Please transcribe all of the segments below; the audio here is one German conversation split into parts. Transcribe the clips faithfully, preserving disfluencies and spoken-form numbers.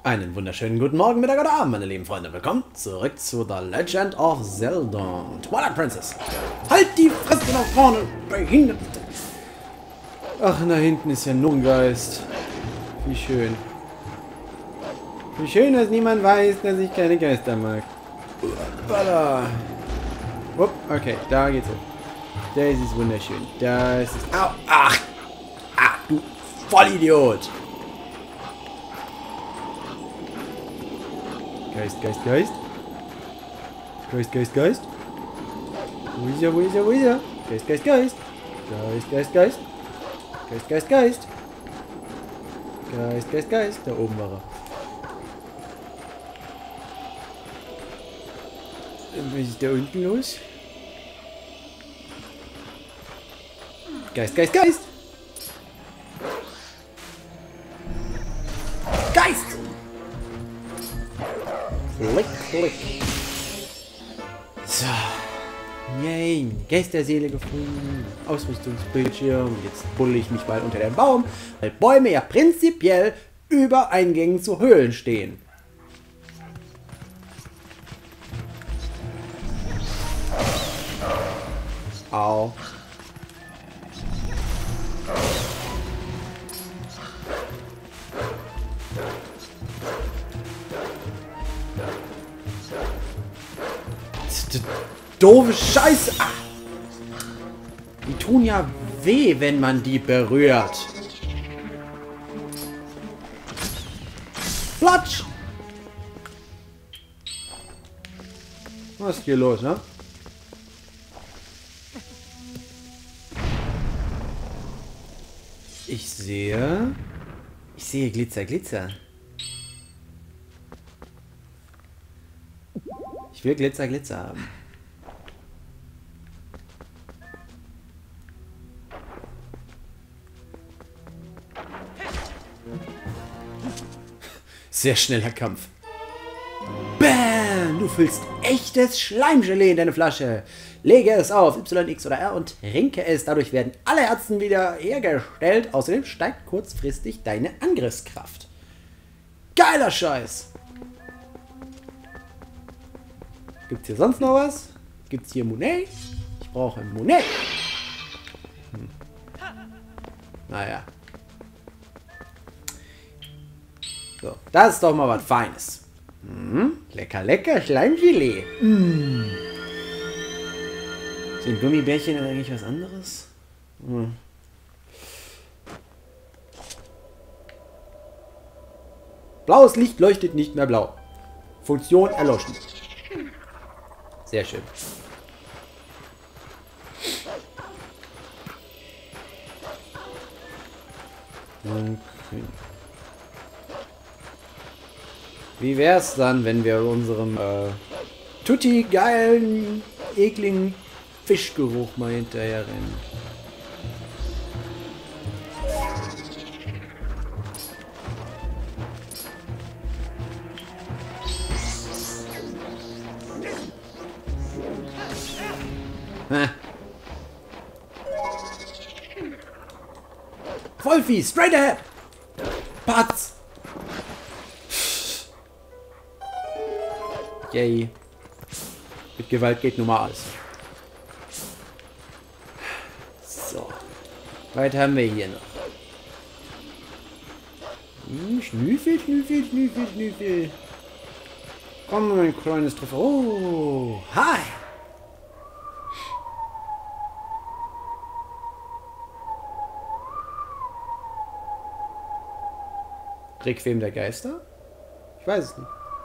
Einen wunderschönen guten Morgen, Mittag oder Abend, meine lieben Freunde. Willkommen zurück zu The Legend of Zelda Twilight Princess. Halt die Fresse nach vorne, behindert! Ach, da hinten ist ja nur ein Geist. Wie schön. Wie schön, dass niemand weiß, dass ich keine Geister mag. Balla. Upp, okay, da geht's hoch. Das ist wunderschön. Das ist... Au! Ach! Ach, du Vollidiot! Geist, Geist, Geist. Geist, Geist, Geist. Wo ist er, wo ist er, wo ist er? Geist, Geist, Geist. Geist, Geist, Geist. Geist, Geist, Geist. Geist, Geist, Geist. Da oben war er. Was ist da unten los? Geist, Geist, Geist. Geist! Klick, klick. So. Yay. Geisterseele gefunden. Ausrüstungsbildschirm. Jetzt buddel ich mich mal unter den Baum, weil Bäume ja prinzipiell über Eingängen zu Höhlen stehen. Au. Doofe Scheiße! Ah. Die tun ja weh, wenn man die berührt. Platsch! Was ist hier los, ne? Ich sehe... Ich sehe Glitzer, Glitzer. Ich will Glitzer, Glitzer haben. Sehr schneller Kampf. Bam! Du füllst echtes Schleimgelee in deine Flasche. Lege es auf Y, X oder R und trinke es. Dadurch werden alle Herzen wieder hergestellt. Außerdem steigt kurzfristig deine Angriffskraft. Geiler Scheiß! Gibt's hier sonst noch was? Gibt's hier Monet? Ich brauche Monet. Hm. Naja. So, das ist doch mal was Feines. Hm, lecker, lecker Schleimgelee. Hm. Sind Gummibärchen eigentlich was anderes? Hm. Blaues Licht leuchtet nicht mehr blau. Funktion erloschen. Sehr schön. Okay. Wie wär's dann, wenn wir unserem äh, tutti geilen, ekligen Fischgeruch mal hinterher rennen? Ha. Vollvieh, straight ahead! Patz! Yay. Mit Gewalt geht nun mal alles. So. Was haben wir hier noch? Hm, Schnüffel, Schnüffel, Schnüffel, Schnüffel. Komm, mein kleines Treffer. Oh, hi! Requiem der Geister? Ich weiß es nicht.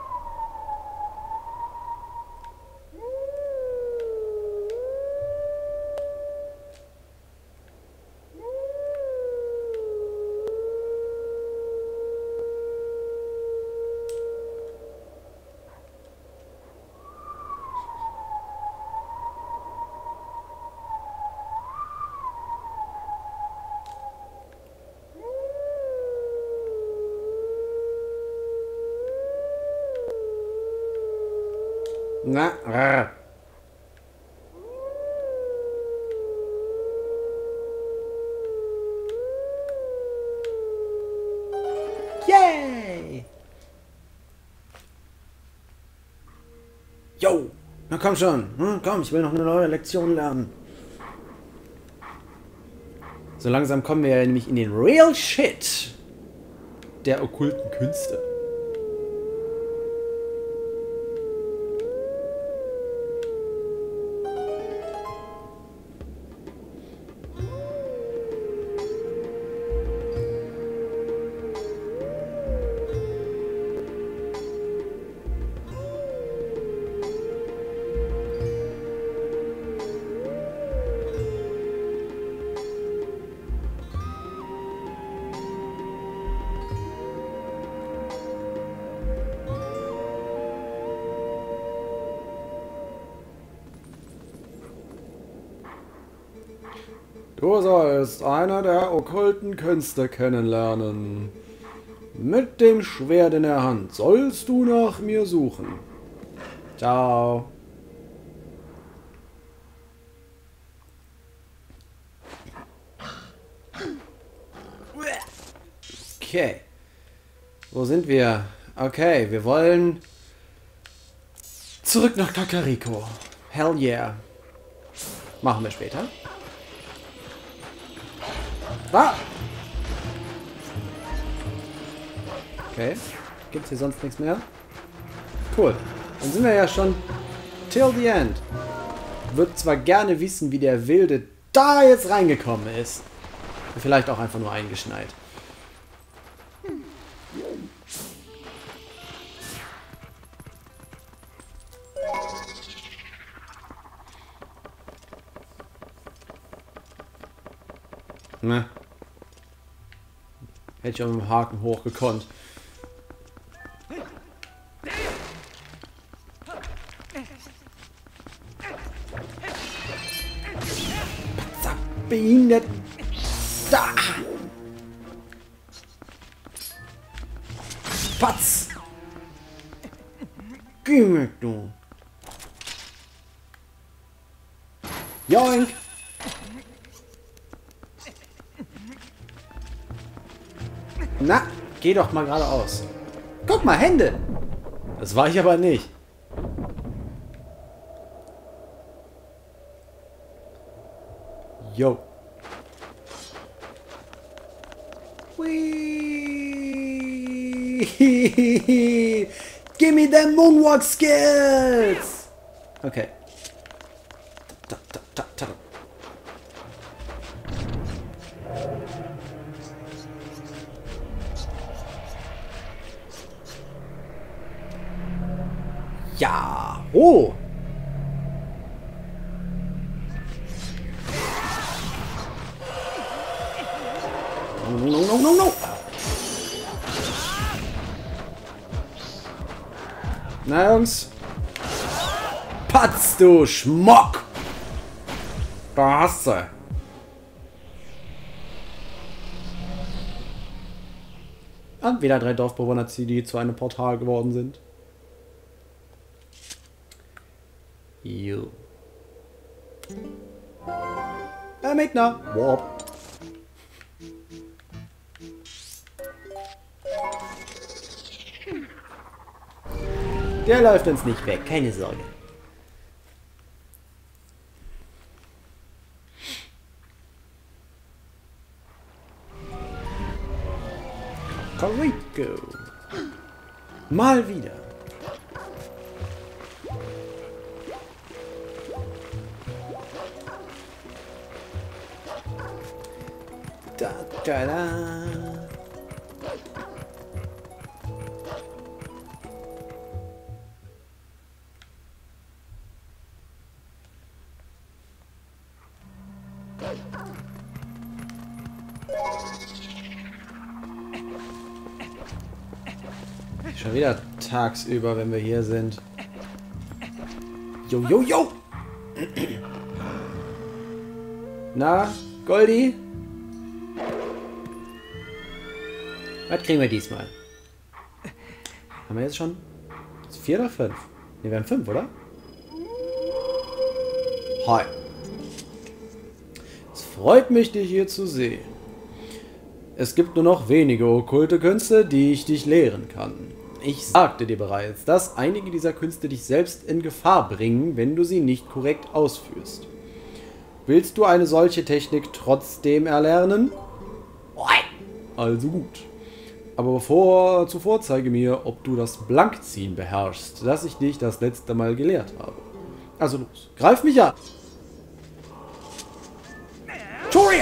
Na, rrr. Yay! Yo, na komm schon. Hm, komm, ich will noch eine neue Lektion lernen. So langsam kommen wir ja nämlich in den Real Shit der okkulten Künste. Du sollst eine der okkulten Künste kennenlernen. Mit dem Schwert in der Hand sollst du nach mir suchen. Ciao. Okay. Wo sind wir? Okay, wir wollen zurück nach Kakariko. Hell yeah. Machen wir später. Ah! Okay. Gibt's hier sonst nichts mehr? Cool. Dann sind wir ja schon till the end. Würde zwar gerne wissen, wie der Wilde da jetzt reingekommen ist. Vielleicht auch einfach nur eingeschneit. Ne. Hätte ich auch mit dem Haken hochgekonnt. Behindert. Da. Patz. Geh weg, du. Joink. Na, geh doch mal geradeaus. Guck mal, Hände. Das war ich aber nicht. Yo. Whee! Give me them moonwalk skills! Okay. Ta, ta, ta, ta. Ja! Oh! No, no, no, no, no! Na, Jungs. Patz, du Schmock! Da hast du. Und wieder drei Dorfbewohner, die zu einem Portal geworden sind. Jo. Herr Megner. Warp. Der läuft uns nicht weg, keine Sorge. Kakariko. Mal wieder. Da, da, da. Schon wieder tagsüber, wenn wir hier sind. Jo, jo, jo! Na, Goldie? Was kriegen wir diesmal? Haben wir jetzt schon? Ist vier oder fünf? Ne, wir haben fünf, oder? Hi. Es freut mich, dich hier zu sehen. Es gibt nur noch wenige okkulte Künste, die ich dich lehren kann. Ich sagte dir bereits, dass einige dieser Künste dich selbst in Gefahr bringen, wenn du sie nicht korrekt ausführst. Willst du eine solche Technik trotzdem erlernen? Also gut. Aber bevor, zuvor zeige mir, ob du das Blankziehen beherrschst, das ich dich das letzte Mal gelehrt habe. Also los, greif mich an! Toria!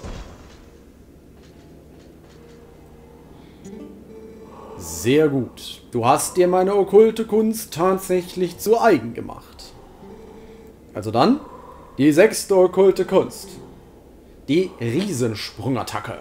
Sehr gut. Du hast dir meine okkulte Kunst tatsächlich zu eigen gemacht. Also dann, die sechste okkulte Kunst. Die Riesensprungattacke.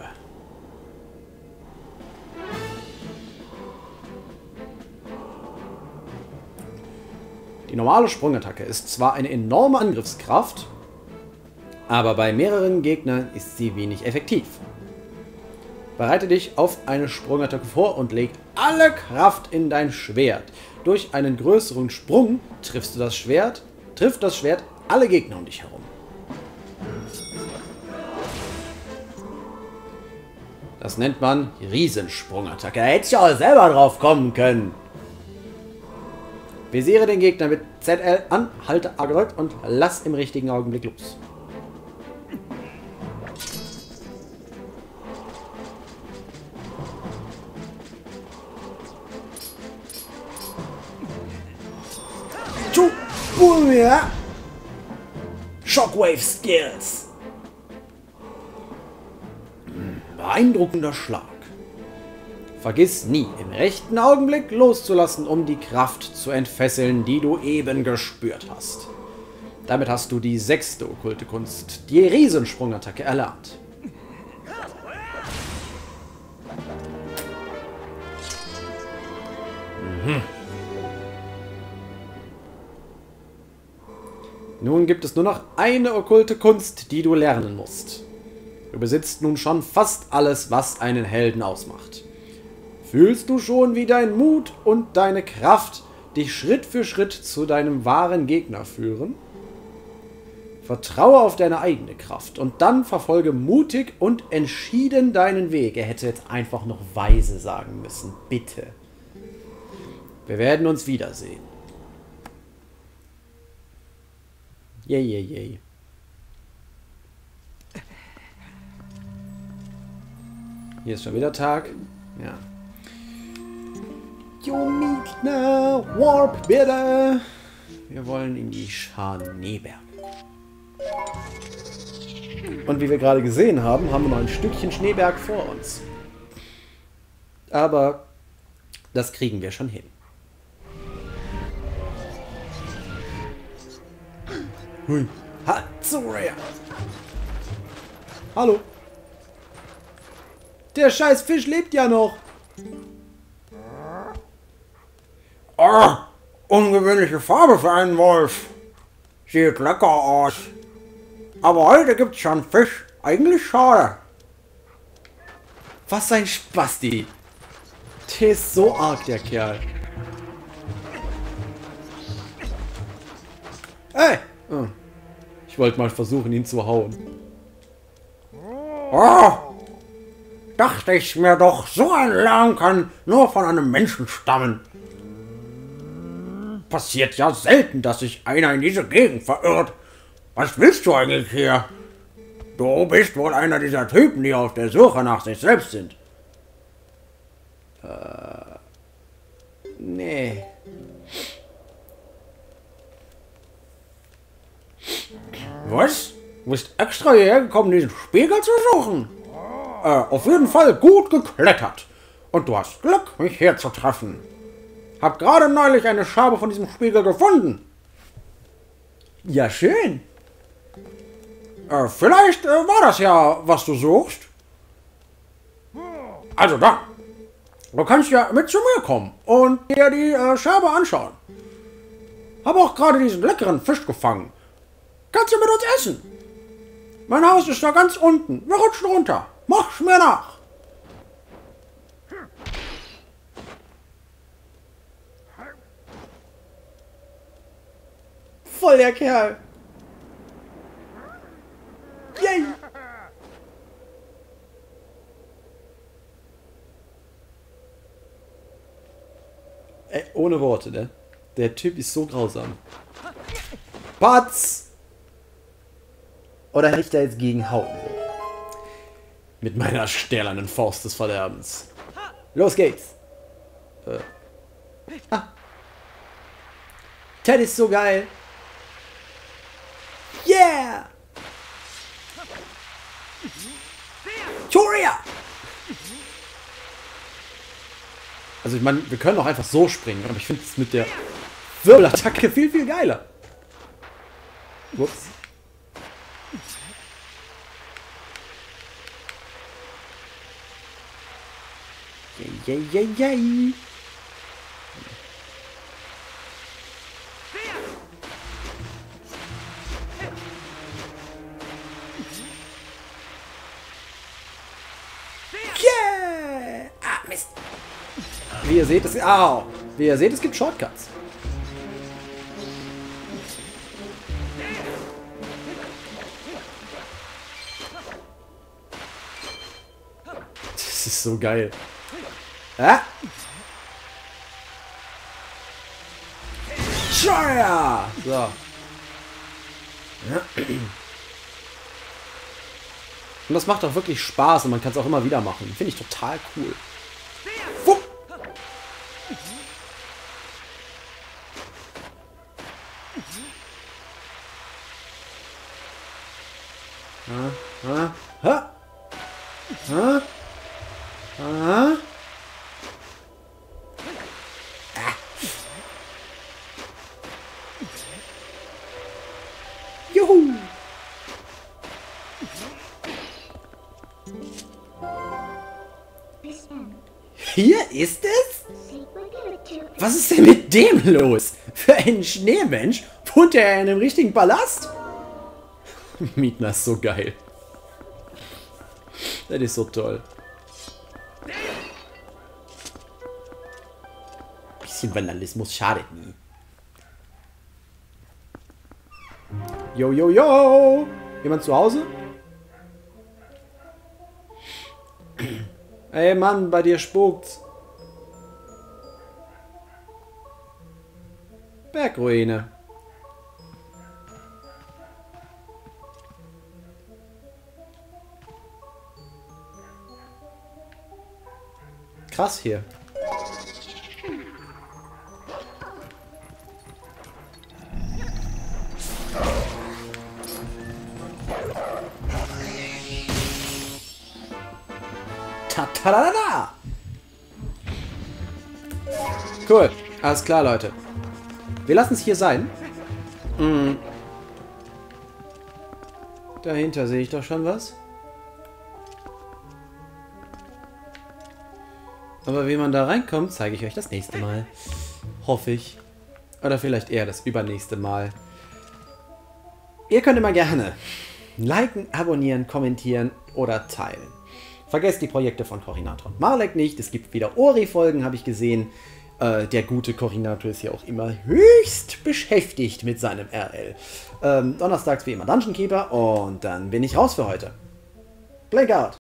Die normale Sprungattacke ist zwar eine enorme Angriffskraft, aber bei mehreren Gegnern ist sie wenig effektiv. Bereite dich auf eine Sprungattacke vor und leg alle Kraft in dein Schwert. Durch einen größeren Sprung triffst du das Schwert, trifft das Schwert alle Gegner um dich herum. Das nennt man Riesensprungattacke. Da hätte ich auch selber drauf kommen können. Visiere den Gegner mit Z L an, halte A gedrückt und lass im richtigen Augenblick los. Shockwave Skills. Beeindruckender Schlag. Vergiss nie, im rechten Augenblick loszulassen, um die Kraft zu entfesseln, die du eben gespürt hast. Damit hast du die sechste okkulte Kunst, die Riesensprungattacke, erlernt. Mhm. Nun gibt es nur noch eine okkulte Kunst, die du lernen musst. Du besitzt nun schon fast alles, was einen Helden ausmacht. Fühlst du schon, wie dein Mut und deine Kraft dich Schritt für Schritt zu deinem wahren Gegner führen? Vertraue auf deine eigene Kraft und dann verfolge mutig und entschieden deinen Weg. Er hätte jetzt einfach noch weise sagen müssen. Bitte. Wir werden uns wiedersehen. Yay, yay, yay. Hier ist schon wieder Tag. Ja. You meet now, warp bitte. Wir wollen in die Schneeberge. Und wie wir gerade gesehen haben, haben wir noch ein Stückchen Schneeberg vor uns. Aber das kriegen wir schon hin. Hui. Ha, Zoria. Hallo. Der scheiß Fisch lebt ja noch. Oh, ungewöhnliche Farbe für einen Wolf. Sieht lecker aus. Aber heute gibt's schon Fisch. Eigentlich schade. Was ein Spasti. Der ist so arg, der Kerl. Ey! Oh. Ich wollte mal versuchen, ihn zu hauen. Oh, dachte ich mir doch, so ein Lärm kann nur von einem Menschen stammen. Passiert ja selten, dass sich einer in diese Gegend verirrt. Was willst du eigentlich hier? Du bist wohl einer dieser Typen, die auf der Suche nach sich selbst sind. Äh, nee. Was? Du bist extra hierher gekommen, diesen Spiegel zu suchen? Äh, auf jeden Fall gut geklettert. Und du hast Glück, mich hier zu treffen. Hab gerade neulich eine Schabe von diesem Spiegel gefunden. Ja, schön. Äh, vielleicht äh, war das ja, was du suchst. Also da. Du kannst ja mit zu mir kommen und dir die äh, Schabe anschauen. Hab auch gerade diesen leckeren Fisch gefangen. Kannst du mit uns essen? Mein Haus ist da ganz unten. Wir rutschen runter. Mach's mir nach. Voll der Kerl. Yay. Ey, ohne Worte, ne? Der Typ ist so grausam. Patz! Oder hätte ich da jetzt gegen hauen? Mit meiner stählernen Faust des Verderbens. Los geht's! Äh. Ah. Ted ist so geil! Yeah! Toria! Also ich meine, wir können auch einfach so springen, aber ich finde es mit der Wirbelattacke viel, viel geiler. Ups. Yay, yay, yay, yay. Yeah! Ah, Mist. Wie ihr seht, es, au, wie ihr seht, es gibt Shortcuts. Das ist so geil. Ah. Scheuer! So. Und das macht auch wirklich Spaß und man kann es auch immer wieder machen. Finde ich total cool. Fupp. Ha, ha, ha. Ha. Ha. Ah. Juhu. Hier ist es? Was ist denn mit dem los? Für einen Schneemensch wohnt er in einem richtigen Palast? Mietner ist so geil. Das ist so toll. Bisschen Vandalismus schadet nie. Yo, yo, yo! Jemand zu Hause? Ey Mann, bei dir spukt's. Bergruine. Krass hier. Ta ta da da da. Cool. Alles klar, Leute. Wir lassen es hier sein. Mhm. Dahinter sehe ich doch schon was. Aber wie man da reinkommt, zeige ich euch das nächste Mal. Hoffe ich. Oder vielleicht eher das übernächste Mal. Ihr könnt immer gerne liken, abonnieren, kommentieren oder teilen. Vergesst die Projekte von Corinator und Marlek nicht. Es gibt wieder Ori-Folgen, habe ich gesehen. Äh, der gute Corinator ist ja auch immer höchst beschäftigt mit seinem R L. Ähm, donnerstags wie immer Dungeon Keeper und dann bin ich raus für heute. Blink out!